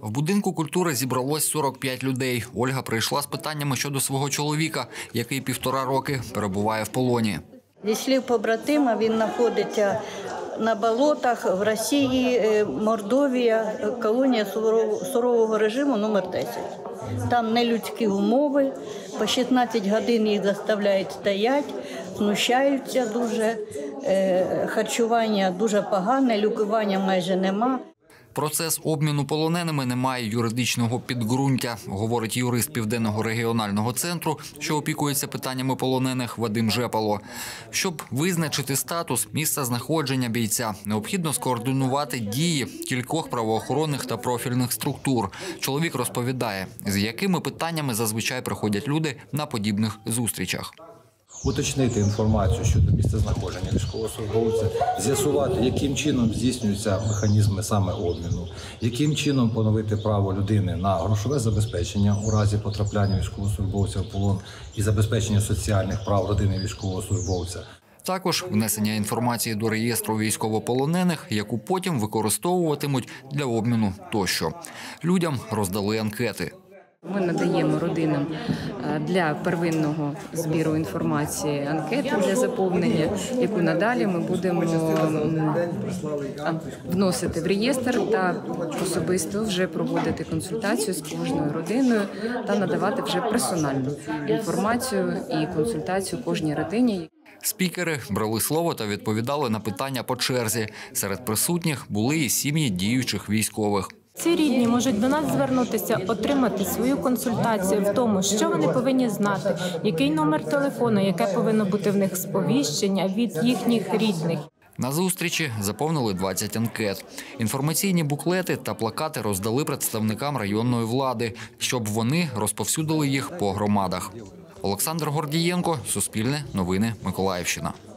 В будинку культури зібралось 45 людей. Ольга прийшла з питаннями щодо свого чоловіка, який 1,5 роки перебуває в полоні. Зі слів побратима, він знаходиться на болотах в Росії, Мордовія, колонія сурового режиму номер 10. Там нелюдські умови, по 16 годин їх заставляють стояти, знущаються дуже, харчування дуже погане, лікування майже нема. Процес обміну полоненими не має юридичного підґрунтя, говорить юрист Південного регіонального центру, що опікується питаннями полонених, Вадим Жепало. Щоб визначити статус, місце знаходження бійця, необхідно скоординувати дії кількох правоохоронних та профільних структур. Чоловік розповідає, з якими питаннями зазвичай приходять люди на подібних зустрічах. Уточнити інформацію щодо місцезнаходження військовослужбовця, з'ясувати, яким чином здійснюються механізми саме обміну, яким чином поновити право людини на грошове забезпечення у разі потрапляння військовослужбовця в полон і забезпечення соціальних прав родини військовослужбовця. Також внесення інформації до реєстру військовополонених, яку потім використовуватимуть для обміну тощо. Людям роздали анкети. Ми надаємо родинам для первинного збіру інформації анкету для заповнення, яку надалі ми будемо вносити в реєстр та особисто вже проводити консультацію з кожною родиною та надавати вже персональну інформацію і консультацію кожній родині. Спікери брали слово та відповідали на питання по черзі. Серед присутніх були і сім'ї діючих військових. Ці рідні можуть до нас звернутися, отримати свою консультацію в тому, що вони повинні знати, який номер телефону, яке повинно бути в них сповіщення від їхніх рідних. На зустрічі заповнили 20 анкет. Інформаційні буклети та плакати роздали представникам районної влади, щоб вони розповсюдили їх по громадах. Олександр Гордієнко, Суспільне, Новини, Миколаївщина.